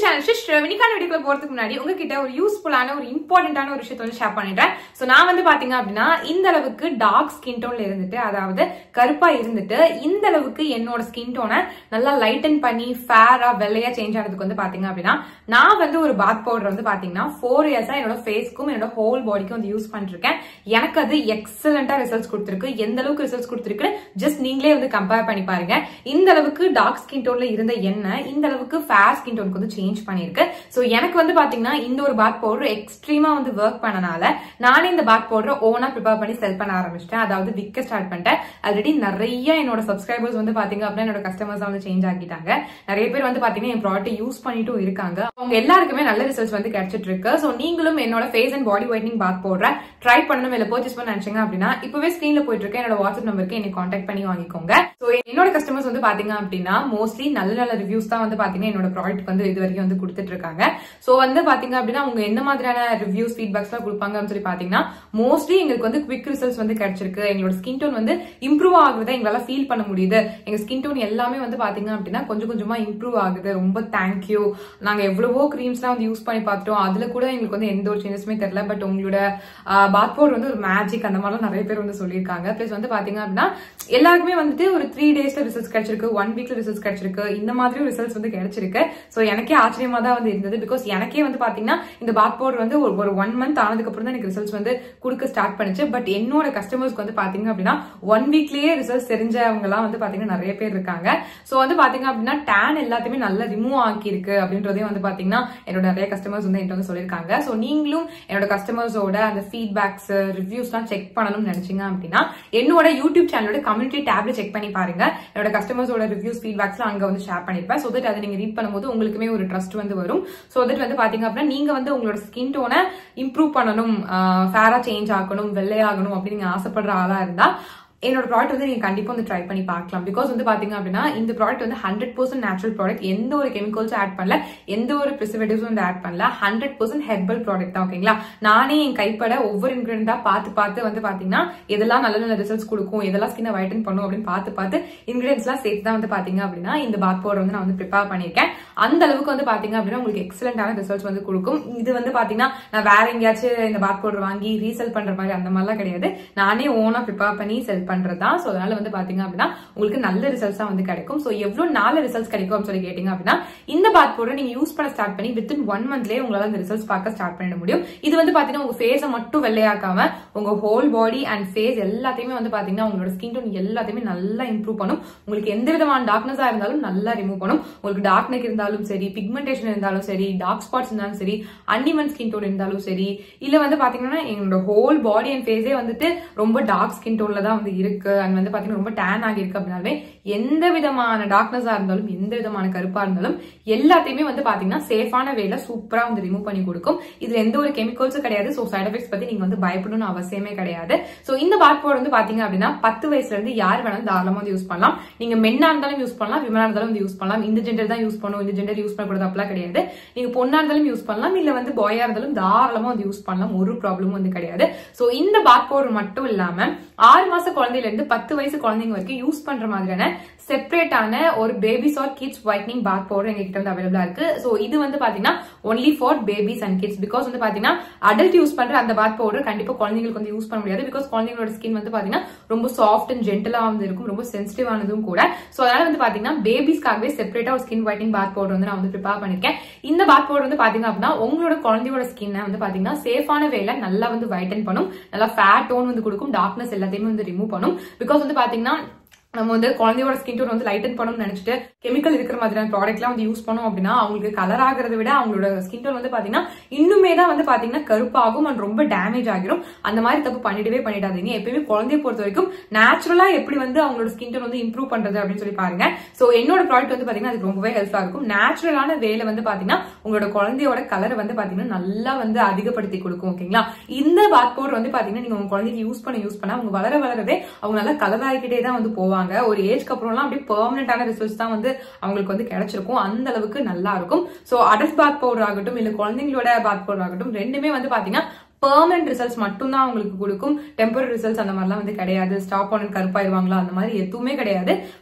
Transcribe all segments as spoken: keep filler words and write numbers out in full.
channel sister இன்னைக்கான வீடியோக்குள்ள போறதுக்கு முன்னாடி உங்ககிட்ட ஒரு யூஸ்ஃபுல்லான ஒரு இம்பார்ட்டன்ட்டான ஒரு விஷயத்தை வந்து ஷேர் பண்ணிட்டேன். சோ நான் வந்து பாத்தீங்க அப்படின்னா இந்த அளவுக்கு டார்க் ஸ்கின் டோன்ல இருந்துட்டு அதாவது கருப்பா இருந்துட்டு இந்த அளவுக்கு என்னோட ஸ்கின் டோனை நல்லா லைட்டன் பண்ணி ஃபேரா வெள்ளையா சேஞ்ச் ஆனதுக்கு வந்து பாத்தீங்க அப்படின்னா நான் வந்து ஒரு பாத் பவுடர் வந்து பாத்தீங்கன்னா ஃபோர் இயர்ஸா என்னோட ஃபேஸ்க்கும் என்னோட ஹோல் பாடிக்கும் வந்து யூஸ் பண்ணிருக்கேன். எனக்கு அது எக்ஸலண்டா ரிசல்ட்ஸ் கொடுத்திருக்கு. எந்த அளவுக்கு ரிசல்ட்ஸ் கொடுத்திருக்கு ஜஸ்ட் நீங்களே வந்து கம்பேர் பண்ணி பாருங்க. இந்த அளவுக்கு டார்க் ஸ்கின் டோன்ல இருந்த எண்ணெய் இந்த அளவுக்கு ஃபேர் ஸ்கின் டோனுக்கு வந்து சேஞ்ச் பண்ணிருக்கு. சோ எனக்கு வந்து பாத்தீங்கன்னா இந்த ஒரு பாத் பவுடர் எக்ஸ்ட்ரீமா வந்து ஒர்க் பண்ணனால நானே இந்த பாத் பவுடர் ஓனா ப்ரிப்பேர் பண்ணி செல் பண்ண ஆரம்பிச்சிட்டேன். அதாவது விற்க ஸ்டார்ட் பண்ணிட்டேன். ஆல்ரெடி நிறைய என்னோட சப்ஸ்கிரைபர்ஸ் வந்து பாத்தீங்க அப்படின்னா என்னோட கஸ்டமர்ஸ் வந்து சேஞ்ச் ஆகிட்டாங்க. நிறைய பேர் வந்து பாத்தீங்கன்னா என் ப்ராடக்ட் யூஸ் பண்ணிட்டும் இருக்காங்க. அவங்க எல்லாருக்குமே நல்ல ரிசல்ட்ஸ் வந்து கிடைச்சிட்டு இருக்கு. சோ நீங்களும் என்னோட face and body whitening bath powder try பண்ணணும் இல்ல பர்ச்சேஸ் பண்ண நினைச்சீங்க அப்படின்னா இப்பவே ஸ்கிரீன்ல போயிட்டு இருக்க என்னோட வாட்ஸ்அப் நம்பருக்கு என்னை கான்டாக்ட் பண்ணி வாங்கிக்கோங்க. சோ என்னோட கஸ்டமர்ஸ் வந்து பாத்தீங்க அப்படின்னா மோஸ்ட்லி நல்ல நல்ல ரிவ்யூஸ் தான் வந்து பாத்தீங்கன்னா என்னோட ப்ராடக்ட் வந்து இது வரைக்கும் வந்து கொடுத்துட்டு இருக்காங்க. சோ வந்து பாத்தீங்க அப்படின்னா அவங்க என்ன மாதிரியான ரிவ்யூஸ் ஃபீட்பேக்ஸ் எல்லாம் கொடுப்பாங்க அப்படின்னு சொல்லி பாத்தீங்கன்னா மோஸ்ட்லி எங்களுக்கு வந்து குவிக் ரிசல்ட்ஸ் வந்து கிடைச்சிருக்கு. எங்களோட ஸ்கின் டோன் வந்து இம்ப்ரூவ் ஆகுறதை எங்களால ஃபீல் பண்ண முடியுது. எங்க ஸ்கின் டோன் எல்லாமே வந்து பாத்தீங்க அப்படின்னா கொஞ்சம் கொஞ்சமா இம்ப்ரூவ் ஆகுது. ரொம்ப தேங்க்யூ. நாங்க எவ்வளவோ கிரீம்ஸ் எல்லாம் வந்து யூஸ் பண்ணி பார்த்துட்டோம். அதுல கூட எங்களுக்கு வந்து எந்த ஒரு சேஞ்சஸுமே தெரியல. பட் உங்களோட பாத் பவுடர் வந்து ஒரு மேஜிக் அந்த மாதிரிலாம் நிறைய பேர் வந்து சொல்லியிருக்காங்க. பிளஸ் வந்து பாத்தீங்க அப்படின்னா எல்லாருக்குமே வந்துட்டு ஒரு த்ரீ டேஸ்ல ரிசல்ட்ஸ் கிடைச்சிருக்கு, ஒன் வீக்ல ரிசல்ட்ஸ் கிடைச்சிருக்கு. இந்த மாதிரி ரிசல்ட்ஸ் வந்து கிடைச்சிருக்கு. சோ எனக்கே ஆச்சரியமா தான் வந்து இருந்தது. பிகாஸ் எனக்கே வந்து பாத்தீங்கன்னா இந்த பாத் பவுடர் வந்து ஒரு ஒன் மந்த் ஆனதுக்கு அப்புறம் தான் எனக்கு ரிசல்ட்ஸ் வந்து கொடுக்க ஸ்டார்ட் பண்ணுச்சு. பட் என்னோட கஸ்டமர்ஸ்க்கு வந்து பாத்தீங்க அப்படின்னா ஒன் வீக்லயே ரிசல்ட்ஸ் தெரிஞ்சவங்க எல்லாம் வந்து பாத்தீங்கன்னா நிறைய பேர் இருக்காங்க. சோ வந்து பாத்தீங்க அப்படின்னா டேன் எல்லாத்தையுமே நல்லா ரிமூவ் ஆக்கி இருக்கு அப்படின்றதையும் வந்து பாத்தீங்கன்னா என்னோட நிறைய கஸ்டமர்ஸ் வந்து என்கிட்ட வந்து சொல்லியிருக்காங்க. சோ நீங்களும் என்னோட கஸ்டமர்ஸோட அந்த ஃபீட்பேக்ஸ் ரிவ்யூஸ் எல்லாம் செக் பண்ணணும்னு நினைச்சீங்க அப்படின்னா என்னோட யூடியூப் சேனலோட கம்யூனிட்டி டேப்ல செக் பண்ணி பாருங்க. என்னோட கஸ்டமர்ஸோட ரிவ்யூஸ் ஃபீட்பேக்ஸ் அங்க வந்து ஷேர் பண்ணிருப்பேன். சோ தட் அதை நீங்க ரீட் பண்ணும்போது உங்களுக்குமே ஒரு ட்ரஸ்ட் வந்து வரும். சோ தட் வந்து பாத்தீங்க அப்படின்னா நீங்க வந்து உங்களோட ஸ்கின் டோனை இம்ப்ரூவ் பண்ணணும், ஃபேரா சேஞ்ச் ஆகணும், வெள்ளையாகணும் அப்படின்னு நீங்க ஆசைப்படுற ஆளா இருந்தா என்னோட ப்ராடக்ட் வந்து நீங்க கண்டிப்பா வந்து ட்ரை பண்ணி பார்க்கலாம். பிகாஸ் வந்து பாத்தீங்க அப்படின்னா இந்த ப்ராடக்ட் வந்து ஹண்ட்ரட் பர்சன்ட் நேச்சுரல் ப்ராடக்ட். எந்த ஒரு கெமிக்கல்ஸும் ஆட் பண்ணல, எந்த ஒரு ப்ரிசர்வேட்டிவ்ஸும் வந்து ஆட் பண்ணல. ஹண்ட்ரட் பர்சன்ட் ஹெர்பல் ப்ராடக்ட் தான். ஓகேங்களா? நானே என் கைப்பட ஒவ்வொரு இன்கிரியன்டா பார்த்து பார்த்து வந்து பாத்தீங்கன்னா எதெல்லாம் நல்ல நல்ல ரிசல்ட்ஸ் கொடுக்கும், எதெல்லாம் ஸ்கின்னை வைட்டன் பண்ணும் அப்படின்னு பார்த்து பார்த்து இன்கிரியன்ஸ் எல்லாம் சேர்த்து தான் வந்து பாத்தீங்க அப்படின்னா இந்த பாத் பவுடர் வந்து நான் வந்து ப்ரிப்பேர் பண்ணிருக்கேன். அந்த அளவுக்கு வந்து பாத்தீங்க அப்படின்னா உங்களுக்கு எக்ஸலண்டான ரிசல்ட்ஸ் வந்து கொடுக்கும். இது வந்து பாத்தீங்கன்னா நான் வேற எங்கேயாச்சும் இந்த பாத் பவுடர் வாங்கி ரீசெல் பண்ற மாதிரி அந்த மாதிரிலாம் கிடையாது. நானே ஓனா ப்ரிப்பேர் பண்ணி செல் பண்றதுதான். சோ வந்து பாத்தீங்க அப்படின்னா உங்களுக்கு நல்ல ரிசல்ட்ஸ் தான் வந்து கிடைக்கும். சோ எவ்வளவு நாலு ரிசல்ட்ஸ் கிடைக்கும் அப்படின்னு சொல்லி கேட்டீங்க அப்படின்னா இந்த பாத் பவுடர் நீங்க யூஸ் பண்ண ஸ்டார்ட் பண்ணி வித்தின் ஒன் மந்த்லயே உங்களால அந்த ரிசல்ட்ஸ் பார்க்க ஸ்டார்ட் பண்ண முடியும். இது வந்து பாத்தீங்கன்னா உங்க ஃபேஸை மட்டும் வெள்ளையாக்காம உங்க ஹோல் பாடி அண்ட் ஃபேஸ் எல்லாத்தையுமே வந்து பாத்தீங்கன்னா உங்களோட ஸ்கின் டோன் எல்லாத்தையுமே நல்லா இம்ப்ரூவ் பண்ணும். உங்களுக்கு எந்த விதமான டார்க்னஸா இருந்தாலும் நல்லா ரிமூவ் பண்ணும். உங்களுக்கு டார்க் நெக் இருந்தாலும் சரி, பிக்மெண்டேஷன் இருந்தாலும் சரி, டார்க் ஸ்பாட்ஸ் இருந்தாலும் சரி, அன்இவன் ஸ்கின் டோன் இருந்தாலும் சரி, இல்ல வந்து பாத்தீங்கன்னா என்னோட ஹோல் பாடி அண்ட் ஃபேஸே வந்துட்டு ரொம்ப டார்க் ஸ்கின் டோன்ல தான் வந்து இருக்கு அண்ட் வந்து பாத்தீங்கன்னா ரொம்ப டேன் ஆகி இருக்கு அப்படின்னாலே எந்த விதமான டார்க்னஸா இருந்தாலும் எந்த விதமான கருப்பா இருந்தாலும் எல்லாத்தையுமே வந்து பாத்தீங்கன்னா சேஃபான வேல சூப்பரா வந்து ரிமூவ் பண்ணி கொடுக்கும். இதுல எந்த ஒரு கெமிக்கல்ஸும் கிடையாது. சோ சைட் எஃபெக்ட்ஸ் பத்தி நீங்க வந்து பயப்படணும்னு அவசியமே கிடையாது. சோ இந்த பாத் பவுடர் வந்து பாத்தீங்க அப்படின்னா பத்து வயசுல இருந்து யார் வேணாலும் தாராளமா வந்து யூஸ் பண்ணலாம். நீங்க மென்னா இருந்தாலும் யூஸ் பண்ணலாம், விமனா இருந்தாலும் வந்து யூஸ் பண்ணலாம். இந்த ஜெண்டர் தான் யூஸ் பண்ணும், இந்த ஜெண்டர் யூஸ் பண்ணக்கூடாது அப்படிலாம் கிடையாது. நீங்க பொண்ணா இருந்தாலும் யூஸ் பண்ணலாம், இல்ல வந்து பாயா இருந்தாலும் தாராளமா வந்து யூஸ் பண்ணலாம். ஒரு ப்ராப்ளமும் வந்து கிடையாது. சோ இந்த பாத் பவுடர் மட்டும் இல்லாம ஆறு மாச குழந்தையில இருந்து பத்து வயசு குழந்தைங்க வரைக்கும் யூஸ் பண்ற மாதிரியான செப்பரேட்டான ஒரு babies or kids whitening bath powder எங்க கிட்ட வந்து அவைலபிளா இருக்கு. சோ இது வந்து பாத்தீங்கன்னா only for babies and kids. Because வந்து பாத்தீங்கன்னா அடல்ட் யூஸ் பண்ற அந்த பாத் பவுடர் கண்டிப்பா குழந்தைங்களுக்கு வந்து யூஸ் பண்ண முடியாது. பிகாஸ் குழந்தைங்களோட ஸ்கின் வந்து பாத்தீங்கன்னா ரொம்ப சாஃப்ட் அண்ட் ஜென்டலா வந்து இருக்கும், ரொம்ப சென்சிட்டிவ் ஆனதும் கூட. சோ அதனால வந்து பாத்தீங்கன்னா பேபிஸ்க்காகவே செப்பரேட்டா ஒரு ஸ்கின் ஒயிட்னிங் பாத் பவுடர் வந்து நான் வந்து ப்ரிப்பேர் பண்ணிருக்கேன். இந்த பாத் பவுடர் வந்து பாத்தீங்க அப்படின்னா உங்களோட குழந்தையோட ஸ்கின்னை வந்து பாத்தீங்கன்னா சேஃபான வேல நல்லா வந்து வைட்டன் பண்ணும், நல்லா ஃபேட் டோன் வந்து கொடுக்கும், டார்க்னஸ் எல்லாத்தையுமே வந்து ரிமூவ் பண்ணும். பிகாஸ் வந்து பாத்தீங்கன்னா நம்ம வந்து குழந்தையோட ஸ்கின் டோன் வந்து லைட்டன் பண்ணணும்னு நினைச்சிட்டு கெமிக்கல் இருக்கிற மாதிரியான ப்ராடக்ட் எல்லாம் வந்து யூஸ் பண்ணோம் அப்படின்னா அவங்களுக்கு கலர் ஆகிறத விட அவங்களோட ஸ்கின் டோன் வந்து பாத்தீங்கன்னா இன்னுமே தான் வந்து பாத்தீங்கன்னா கருப்பாகும் அண்ட் ரொம்ப டேமேஜ் ஆகிரும். அந்த மாதிரி தப்பு பண்ணிடவே பண்ணிடாதீங்க. எப்பயுமே குழந்தைய பொறுத்த வரைக்கும் நேச்சுரலா எப்படி வந்து அவங்களோட ஸ்கின் டோன் வந்து இம்ப்ரூவ் பண்றது அப்படின்னு சொல்லி பாருங்க. சோ என்னோட ப்ராடக்ட் வந்து பாத்தீங்கன்னா அதுக்கு ரொம்பவே ஹெல்ப்ஃபுல்லா இருக்கும். நேச்சுரலான வேலை வந்து பாத்தீங்கன்னா உங்களோட குழந்தையோட கலரை வந்து பாத்தீங்கன்னா நல்லா வந்து அதிகப்படுத்தி கொடுக்கும். ஓகேங்களா? இந்த பாத் பவுடர் வந்து பாத்தீங்கன்னா நீங்க உங்க குழந்தைக்கு யூஸ் பண்ண யூஸ் பண்ணா அவங்க வளர வளரவே அவங்க நல்லா கலர் ஆகிக்கிட்டே தான் வந்து போவாங்க. ஒரு ஏஜ்க்கு அப்புறம்லாம் அப்படியே பெர்மனன்ட்டான ரிசல்ட்ஸ் தான் வந்து அவங்களுக்கு வந்து கிடைச்சிருக்கும். அந்த அளவுக்கு நல்லா இருக்கும். சோ அடல்ட் பாத் பவுடர் ஆகட்டும் இல்ல குழந்தைங்களோட பாத் பவுடர் ஆகட்டும் ரெண்டுமே வந்து பாத்தீங்கன்னா permanent results மட்டும் தான் உங்களுக்கு கொடுக்கும். டெம்பரரி ரிசல்ட்ஸ் அந்த மாதிரிலாம் வந்து கிடையாது. ஸ்டாப் ஆன் கருப்பாயிருவாங்களா அந்த மாதிரி எதுவுமே கிடையாது.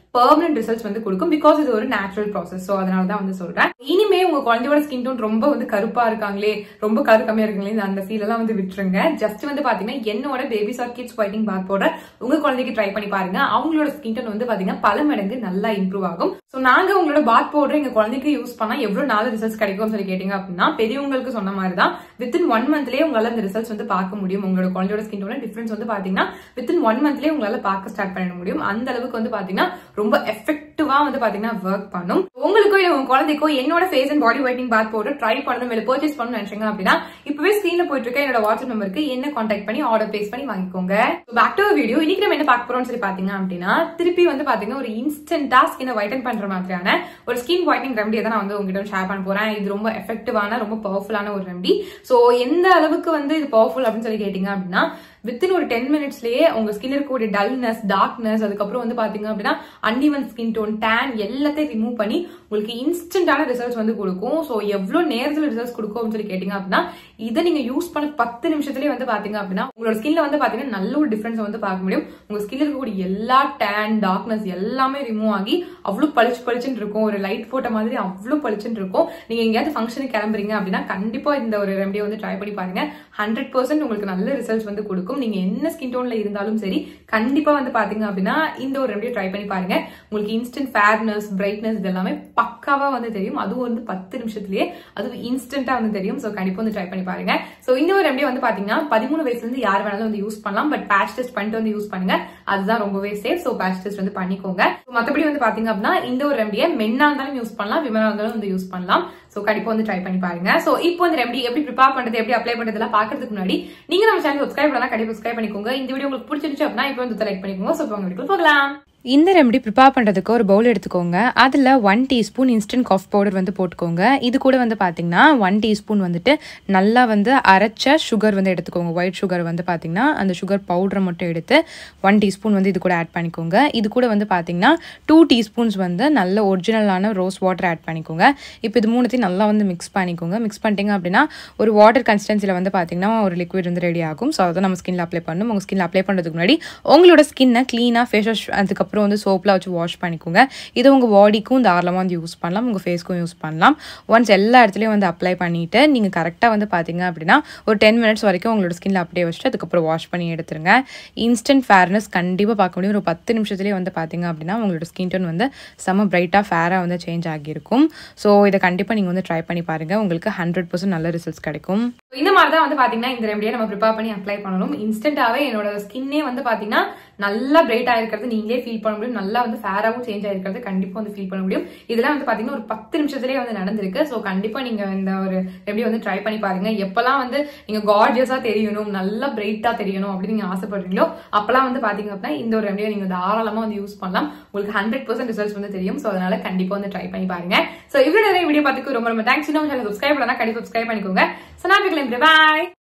பெர்மனன்ட் ரிசல்ட்ஸ் வந்து கொடுக்கும். பிகாஸ் இது ஒரு நேச்சுரல் ப்ராசஸ். சோ அதனாலதான் வந்து சொல்றேன். இனிமே உங்க குழந்தையோட ஸ்கின் டோன் ரொம்ப வந்து கருப்பா இருக்காங்களே, ரொம்ப கரு கம்மியா இருக்காங்களே, அந்த ஃபீல் எல்லாம் வந்து விட்டுருங்க. ஜஸ்ட் வந்து பாத்தீங்கன்னா என்னோட babies or kids whitening bath powder உங்க குழந்தைக்கு ட்ரை பண்ணி பாருங்க. அவங்களோட ஸ்கின் டோன் வந்து பாத்தீங்கன்னா பல மடங்கு நல்லா இம்ப்ரூவ் ஆகும். சோ நாங்க உங்களோட பாத் பவுடர் எங்க குழந்தைக்கு யூஸ் பண்ணா எவ்வளவு நாள் ரிசல்ட்ஸ் கிடைக்கும் சொல்லி கேட்டீங்க அப்படின்னா, பெரியவங்களுக்கு சொன்ன மாதிரி தான் வித்தின் ஒன் மந்த்லயே உங்களால இந்த ரிசல்ட்ஸ் வந்து பார்க்க முடியும். உங்களோட குழந்தையோட ஸ்கின் டோன் டிஃபரன்ஸ் வந்து பாத்தீங்கன்னா வித்தின் ஒன் மந்த்லயே உங்களால பார்க்க ஸ்டார்ட் பண்ண முடியும். அந்த அளவுக்கு வந்து பாத்தீங்கன்னா ரொம்ப எஃபெக்டிவா வந்து பாத்தீங்கன்னா ஒர்க் பண்ணும். உங்களுக்கோ இல்ல உங்க குழந்தைக்கோ என்னோட face and body whitening bath powder try பண்ணணும் இல்ல பர்ச்சேஸ் பண்ணணும்னு நினைச்சீங்க அப்படின்னா இப்பவே ஸ்கிரீன்ல போயிட்டு இருக்க என்னோட வாட்ஸ்அப் நம்பருக்கு என்ன கான்டாக்ட் பண்ணி ஆர்டர் பிளேஸ் பண்ணி வாங்கிக்கோங்க. Back to video. இன்னைக்கு நம்ம என்ன பார்க்க போறோம்னு சொல்லி பாத்தீங்க அப்படின்னா, திருப்பி வந்து பாத்தீங்கன்னா ஒரு இன்ஸ்டன்டா ஸ்கினை ஒயிட்டன் பண்ற மாதிரியான ஒரு ஸ்கின் ஒயிட்னிங் ரெமடி தான் நான் வந்து உங்ககிட்ட ஷேர் பண்ண போறேன். இது ரொம்ப எஃபெக்டிவான ரொம்ப பவர்ஃபுல்லான ஒரு ரெமடி. சோ எந்த அளவுக்கு வந்து இது பவர்ஃபுல் அப்படின்னு சொல்லி கேட்டீங்க அப்படின்னா, வித்தின் ஒரு டென் மினிட்ஸ்லயே உங்க ஸ்கின் இருக்கக்கூடிய டல்னஸ், டார்க்னஸ், அதுக்கப்புறம் வந்து பாத்தீங்க அப்படின்னா அன்இவன் ஸ்கின் டோன், டேன் எல்லாத்தையும் ரிமூவ் பண்ணி உங்களுக்கு இன்ஸ்டன்டான ரிசல்ட்ஸ் வந்து கொடுக்கும். சோ எவ்வளவு நேரத்துல ரிசல்ட்ஸ் கொடுக்கும் அப்படின்னு சொல்லி கேட்டீங்க அப்படின்னா, இதை நீங்க யூஸ் பண்ண பத்து நிமிஷத்துலயே வந்து பாத்தீங்க அப்படின்னா உங்களோட ஸ்கின்ல வந்து பாத்தீங்கன்னா நல்ல ஒரு டிஃபரன்ஸ் வந்து பார்க்க முடியும். உங்க ஸ்கின்ல இருக்கக்கூடிய எல்லா டேன், டார்க்னஸ் எல்லாமே ரிமூவ் ஆகி அவ்வளவு பளிச்சு பளிச்சுன்னு இருக்கும். ஒரு லைட் போட்ட மாதிரி அவ்வளவு பளிச்சுன்னு இருக்கும். நீங்க எங்கேயாவது ஃபங்க்ஷனுக்கு கிளம்புறீங்க அப்படின்னா கண்டிப்பா இந்த ஒரு ரெமடியை வந்து ட்ரை பண்ணி பாருங்க. ஹண்ட்ரட் பர்சன்ட் உங்களுக்கு நல்ல ரிசல்ட்ஸ் வந்து கொடுக்கும். நீங்க என்ன ஸ்கின் டோன்ல இருந்தாலும் சரி கண்டிப்பா வந்து பாத்தீங்க அப்படின்னா இந்த ஒரு ரெமடியை ட்ரை பண்ணி பாருங்க. உங்களுக்கு இன்ஸ்டன்ட் ஃபேர்னஸ், பிரைட்னஸ் இது எல்லாமே பக்காவா வந்து தெரியும். அதுவும் வந்து பத்து நிமிஷத்துலயே அதுவும் இன்ஸ்டன்டா வந்து தெரியும். சோ கண்டிப்பா வந்து ட்ரை பண்ணி பாருங்க. சோ இந்த ஒரு ரெமடி வந்து பாத்தீங்கன்னா பதிமூணு வயசுல இருந்து யார் வேணாலும் வந்து யூஸ் பண்ணலாம். பட் பேட்ச் டெஸ்ட் பண்ணிட்டு வந்து யூஸ் பண்ணுங்க. அதுதான் ரொம்பவே சேஃப். சோ பேட்ச் டெஸ்ட் வந்து பண்ணிக்கோங்க. மத்தபடி வந்து பாத்தீங்க அப்படின்னா இந்த ஒரு ரெமடியை மென்னா இருந்தாலும் யூஸ் பண்ணலாம், விமனா இருந்தாலும் வந்து யூஸ் பண்ணலாம். சோ கண்டிப்பா வந்து ட்ரை பண்ணி பாருங்க. சோ இப்போ இந்த ரெமடி எப்படி ப்ரிப்பேர் பண்றது, எப்படி அப்ளை பண்றது எல்லாம் பாக்குறதுக்கு முன்னாடி நீங்க நம்ம சேனல் சப்ஸ்கிரைப் பண்ணலாம், கண்டிப்பா சப்ஸ்கிரைப் பண்ணிக்கோங்க. இந்த வீடியோ உங்களுக்கு பிடிச்சிருந்துச்சு அப்படின்னா இப்போ வந்து லைக் பண்ணிக்கோங்க. சோ உங்க வீடியோக்கு போகலாம். இந்த ரெமடி ப்ரிப்பேர் பண்ணுறதுக்கு ஒரு பவுல் எடுத்துக்கோங்க. அதில் one teaspoon instant coffee powder வந்து போட்டுக்கோங்க. இது கூட வந்து பார்த்திங்கன்னா ஒன் டீஸ்பூன் வந்துட்டு நல்லா வந்து அரைச்ச சுகர் வந்து எடுத்துக்கோங்க. ஒயிட் சுகர் வந்து பார்த்திங்கன்னா அந்த சுகர் பவுடரை மட்டும் எடுத்து ஒன் டீஸ்பூன் வந்து இது கூட ஆட் பண்ணிக்கோங்க. இது கூட வந்து பார்த்திங்கன்னா டூ டீஸ்பூன்ஸ் வந்து நல்ல ஒரிஜினலான ரோஸ் வாட்டர் ஆட் பண்ணிக்கோங்க. இப்போ இது மூணுத்தையும் நல்லா வந்து மிக்ஸ் பண்ணிக்கோங்க. மிக்ஸ் பண்ணிட்டீங்க அப்படின்னா ஒரு வாட்டர் கன்சிஸ்டன்சியில் வந்து பார்த்திங்கன்னா ஒரு லிக்விட் வந்து ரெடி ஆகும். ஸோ அதை நம்ம ஸ்கின்ல அப்ளை பண்ணணும். உங்கள் ஸ்கின்ல அப்ளை பண்ணுறதுக்கு முன்னாடி உங்களோட ஸ்கின்னை க்ளீனாக ஃபேஸ் வாஷ் அதுக்கப்புறம் அப்புறம் வந்து சோப்பில் வச்சு வாஷ் பண்ணிக்கோங்க. இது உங்கள் பாடிக்கும் தாராளமாக வந்து யூஸ் பண்ணலாம், உங்கள் ஃபேஸ்க்கும் யூஸ் பண்ணலாம். ஒன்ஸ் எல்லா இடத்துலையும் வந்து அப்ளை பண்ணிவிட்டு நீங்கள் கரெக்டாக வந்து பார்த்தீங்க அப்படின்னா ஒரு டென் மினிட்ஸ் வரைக்கும் உங்களோட ஸ்கின்ல அப்படியே வச்சுட்டு அதுக்கப்புறம் வாஷ் பண்ணி எடுத்துருங்க. இன்ஸ்டன்ட் ஃபேர்னஸ் கண்டிப்பாக பார்க்க முடியும். ஒரு பத்து நிமிஷத்துலேயே வந்து பார்த்தீங்க அப்படின்னா உங்களோட ஸ்கின் டோன் வந்து செம்ம பிரைட்டாக ஃபேராக வந்து சேஞ்ச் ஆகியிருக்கும். ஸோ இதை கண்டிப்பாக நீங்கள் வந்து ட்ரை பண்ணி பாருங்கள். உங்களுக்கு ஹண்ட்ரட் பர்சன்ட் நல்ல ரிசல்ட்ஸ் கிடைக்கும். இந்த மாதிரி தான் வந்து பார்த்தீங்கன்னா இந்த ரெமடியை நம்ம ப்ரிப்பேர் பண்ணி அப்ளை பண்ணணும். இன்ஸ்டன்டாகவே என்னோட ஸ்கின்னே வந்து பார்த்தீங்கன்னா நல்லா பிரைட் ஆயிருக்கிறது நீங்களே ஃபீல் பண்ண முடியும். நல்லா வந்து ஃபேராகவும் சேஞ்ச் ஆயிருக்கிறது கண்டிப்பா வந்து ஃபீல் பண்ண முடியும். இதெல்லாம் வந்து பாத்தீங்கன்னா ஒரு பத்து நிமிஷத்துலேயே வந்து நடந்திருக்கு. ஸோ கண்டிப்பா நீங்க இந்த ஒரு ரெமடி வந்து ட்ரை பண்ணி பாருங்க. எப்பெல்லாம் வந்து நீங்க கார்ஜியஸா தெரியணும், நல்லா பிரைட்டா தெரியணும் அப்படின்னு நீங்க ஆசைப்படுறீங்களோ அப்பெல்லாம் வந்து பாத்தீங்க அப்படின்னா இந்த ஒரு ரெமடியை நீங்க தாராளமா வந்து யூஸ் பண்ணலாம். உங்களுக்கு ஹண்ட்ரட் பர்சன்ட் ரிசல்ட்ஸ் வந்து தெரியும். ஸோ அதனால கண்டிப்பா வந்து ட்ரை பண்ணி பாருங்க. ஸோ இவ்வளவு நிறைய வீடியோ பார்த்துக்கு ரொம்ப ரொம்ப தேங்க்ஸ். இன்னும் சப்ஸ்கிரைப் பண்ணலாம், கண்டிப்பா சப்ஸ்கிரைப் பண்ணிக்கோங்க. ஸோ நான் பாய்.